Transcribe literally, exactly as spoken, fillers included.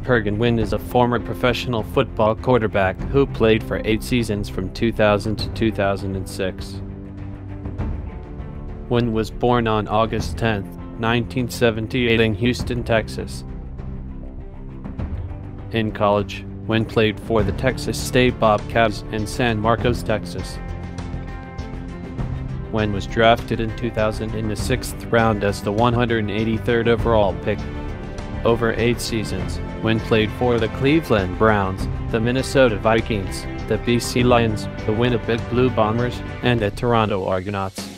Spergon Wynn is a former professional football quarterback who played for eight seasons from two thousand to two thousand six. Wynn was born on August tenth, nineteen seventy-eight in Houston, Texas. In college, Wynn played for the Texas State Bobcats in San Marcos, Texas. Wynn was drafted in two thousand in the sixth round as the one hundred eighty-third overall pick. Over eight seasons, Wynn played for the Cleveland Browns, the Minnesota Vikings, the B C Lions, the Winnipeg Blue Bombers, and the Toronto Argonauts.